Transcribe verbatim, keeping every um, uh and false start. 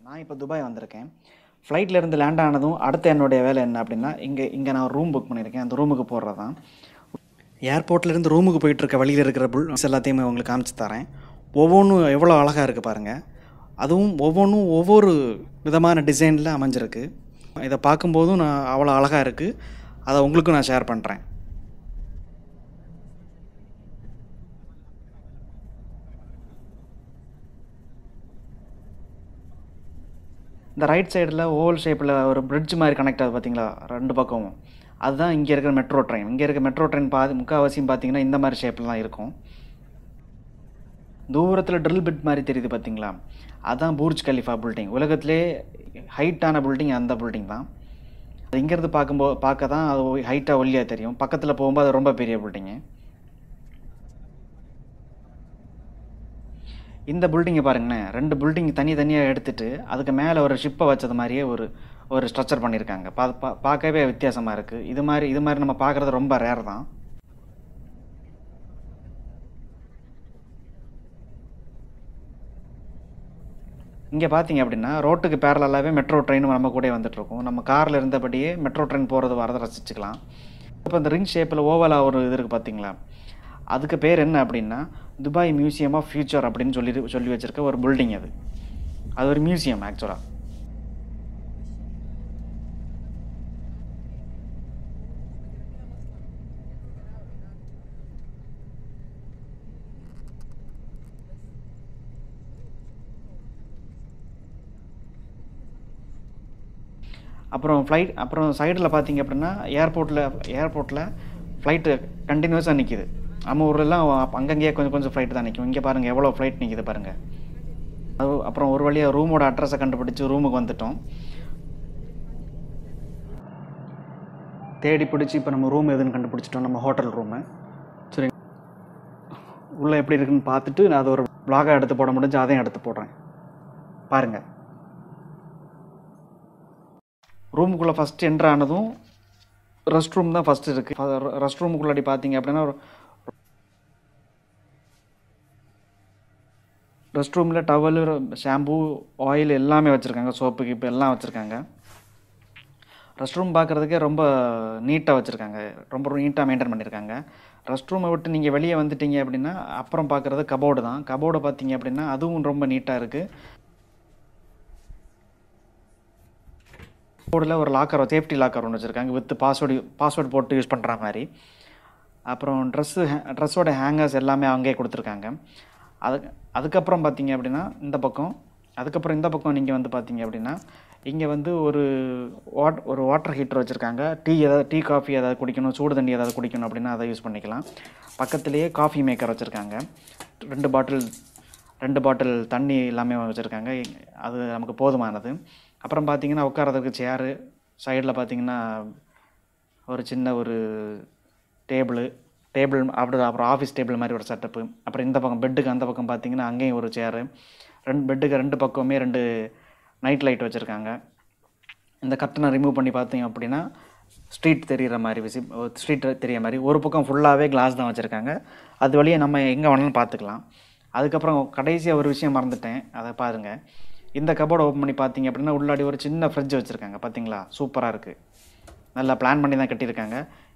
நான் இப்போ துபாய் வந்திருக்கேன். ஃப்ளைட்ல இருந்து லேண்ட் ஆனதும் அடுத்து என்னுடைய வேலை என்ன அப்படின்னா, இங்கே இங்கே நான் ரூம் புக் பண்ணியிருக்கேன். அந்த ரூமுக்கு போகிறது தான். ஏர்போர்ட்லேருந்து ரூமுக்கு போயிட்டு இருக்க வழியில் இருக்கிற புல்ஸ் எல்லாத்தையுமே உங்களுக்கு காமிச்சு தரேன். ஒவ்வொன்றும் எவ்வளோ அழகாக இருக்குது பாருங்கள். அதுவும் ஒவ்வொன்றும் ஒவ்வொரு விதமான டிசைனில் அமைஞ்சிருக்கு. இதை பார்க்கும்போதும் நான் அவ்வளோ அழகாக இருக்குது. அதை உங்களுக்கும் நான் ஷேர் பண்ணுறேன். இந்த ரைட் சைடில் ஓவல் ஷேப்பில் ஒரு பிரிட்ஜ் மாதிரி கனெக்ட் ஆகுது பார்த்தீங்களா, ரெண்டு பக்கமும். அதுதான் இங்கே இருக்கிற மெட்ரோ ட்ரெயின். இங்கே இருக்க மெட்ரோ ட்ரெயின் பாதி முக்கால்வாசியும் பார்த்தீங்கன்னா இந்த மாதிரி ஷேப்பில் தான் இருக்கும். தூரத்தில் ட்ரில் பிட் மாதிரி தெரியுது பார்த்தீங்களா, அதுதான் பூர்ஜ் கலிஃபா பில்டிங். உலகத்திலே ஹைட்டான பில்டிங் அந்த பில்டிங் தான். அது இங்கேருந்து பார்க்கும்போது பார்க்க தான் அது ஹைட்டாக ஒல்லியாக தெரியும். பக்கத்தில் போகும்போது அது ரொம்ப பெரிய பில்டிங்கு. இந்த பில்டிங்கை பாருங்கண்ணே, ரெண்டு பில்டிங் தனி தனியாக எடுத்துகிட்டு அதுக்கு மேலே ஒரு ஷிப்பை வச்சது மாதிரியே ஒரு ஒரு ஸ்ட்ரக்சர் பண்ணியிருக்காங்க. பா பா பார்க்கவே வித்தியாசமாக இருக்குது. இது மாதிரி இது மாதிரி நம்ம பார்க்குறது ரொம்ப ரேர் தான். இங்கே பார்த்தீங்க அப்படின்னா ரோட்டுக்கு பேரலாகவே மெட்ரோ ட்ரெயினும் நம்ம கூட வந்துட்டுருக்கோம். நம்ம காரில் இருந்தபடியே மெட்ரோ ட்ரெயின் போகிறது வரதை ரசிச்சுக்கலாம். இப்போ இந்த ரிங் ஷேப்பில் ஓவலாக ஒரு இது இருக்குது பார்த்தீங்களா, அதுக்கு பேர் என்ன அப்படின்னா துபாய் மியூசியம் ஆஃப் ஃபியூச்சர் அப்படின்னு சொல்லி சொல்லி வச்சுருக்க ஒரு பில்டிங். அது அது ஒரு மியூசியம் ஆக்சுவலாக. அப்புறம் ஃப்ளைட் அப்புறம் சைடில் பார்த்தீங்க அப்படின்னா ஏர்போர்ட்டில் ஏர்போர்ட்டில் ஃப்ளைட்டு கண்டினியூஸாக நிற்கிது. நம்ம ஊர்லாம் அங்கங்கேயே கொஞ்சம் கொஞ்சம் ஃப்ளைட் தான் நிற்கும். இங்கே பாருங்கள் எவ்வளோ ஃப்ளைட் நிற்கிது பாருங்கள். அது அப்புறம் ஒரு வழியாக ரூமோட அட்ரஸை கண்டுபிடிச்சி ரூமுக்கு வந்துட்டோம். தேடி பிடிச்சி இப்போ நம்ம ரூம் எதுன்னு கண்டுபிடிச்சிட்டோம். நம்ம ஹோட்டல் ரூமு. சரி, உள்ளே எப்படி இருக்குன்னு பார்த்துட்டு நான் அதை ஒரு வ்ளாகாக எடுத்து போட முடிஞ்சு அதையும் எடுத்து போடுறேன் பாருங்கள். ரூமுக்குள்ளே ஃபஸ்ட்டு என்ட்ரு ஆனதும் ரெஸ்ட் ரூம் தான் ஃபஸ்ட்டு இருக்குது. ரெஸ்ட் ரூமுக்குள்ளாடி பார்த்தீங்க அப்படின்னா ஒரு ரெஸ்ட் ரூமில் டவலு, ஷாம்பு, ஆயில் எல்லாமே வச்சுருக்காங்க. சோப்பு கீப்பு எல்லாம் வச்சுருக்காங்க. ரெஸ்ட் ரூம் பார்க்குறதுக்கே ரொம்ப நீட்டாக வச்சுருக்காங்க. ரொம்ப நீட்டாக மெயின்டைன் பண்ணியிருக்காங்க. ரெஸ்ட் ரூமை விட்டு நீங்கள் வெளியே வந்துட்டீங்க அப்படின்னா அப்புறம் பார்க்குறது கபோர்டு தான். கபோர்டு பார்த்தீங்க அப்படின்னா அதுவும் ரொம்ப நீட்டாக இருக்குது. கபோர்டில் ஒரு லாக்கர், சேஃப்டி லாக்கர் ஒன்று வச்சுருக்காங்க வித் பாஸ்வேர்டு பாஸ்வேர்டு போட்டு யூஸ் பண்ணுற மாதிரி. அப்புறம் ட்ரெஸ்ஸு ட்ரெஸ்ஸோட ஹேங்கர்ஸ் எல்லாமே அங்கேயே கொடுத்துருக்காங்க. அதுக்கு அதுக்கப்புறம் பார்த்தீங்க அப்படின்னா இந்த பக்கம் அதுக்கப்புறம் இந்த பக்கம் நீங்கள் வந்து பார்த்தீங்க அப்படின்னா இங்கே வந்து ஒரு வாட் ஒரு வாட்டர் ஹீட்டர் வச்சுருக்காங்க. டீ ஏதாவது டீ காஃபி ஏதாவது குடிக்கணும், சூடு தண்ணி ஏதாவது குடிக்கணும் அப்படின்னா அதை யூஸ் பண்ணிக்கலாம். பக்கத்துலேயே காஃபி மேக்கர் வச்சுருக்காங்க. ரெண்டு பாட்டில் ரெண்டு பாட்டில் தண்ணி எல்லாமே வச்சுருக்காங்க. அது நமக்கு போதுமானது. அப்புறம் பார்த்தீங்கன்னா உட்காரதுக்கு சேரு, சைடில் பார்த்தீங்கன்னா ஒரு சின்ன ஒரு டேபிள் டேபிள் அப்படி அப்புறம் ஆஃபீஸ் டேபிள் மாதிரி ஒரு செட்டப்பு. அப்புறம் இந்த பக்கம் பெட்டுக்கு அந்த பக்கம் பார்த்தீங்கன்னா அங்கேயும் ஒரு சேரு. ரெண்டு பெட்டுக்கு ரெண்டு பக்கமே ரெண்டு நைட் லைட் வச்சுருக்காங்க. இந்த கர்ட்டனை ரிமூவ் பண்ணி பார்த்தீங்க அப்படின்னா ஸ்ட்ரீட் தெரிகிற மாதிரி விசி ஸ்ட்ரீட் தெரிகிற மாதிரி ஒரு பக்கம் ஃபுல்லாகவே கிளாஸ் தான் வச்சுருக்காங்க. அது வழியே நம்ம எங்கே வேணாலும் பார்த்துக்கலாம். அதுக்கப்புறம் கடைசியாக ஒரு விஷயம் மறந்துட்டேன், அதை பாருங்கள். இந்த கபோர்டை ஓப்பன் பண்ணி பார்த்தீங்க அப்படின்னா உள்ளாடி ஒரு சின்ன ஃப்ரிட்ஜ் வச்சுருக்காங்க. பார்த்தீங்களா, சூப்பராக இருக்குது. நல்லா பிளான் பண்ணி தான் கட்டியிருக்காங்க.